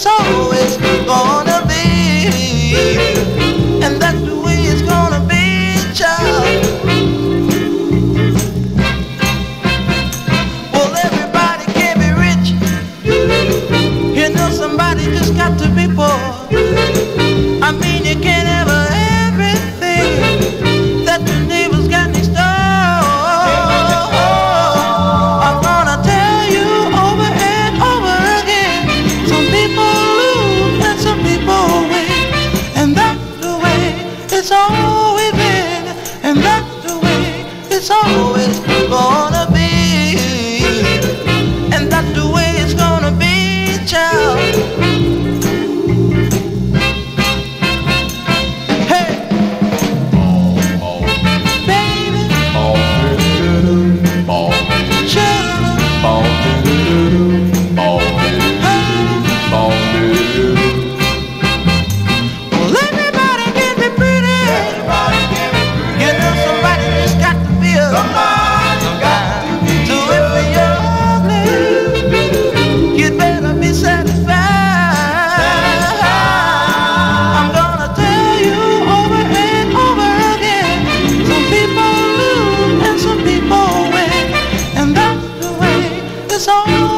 it's always gonna be, and that's the way it's gonna be, child. Well, everybody can be rich, you know somebody just got to be poor. I mean you can't have everything that the neighbors got next door. I'm gonna tell you over and over again, some people lose and some people win, and that's the way it's always been, and that's the way it's always gonna be, and that's the way it's gonna be, child. It's all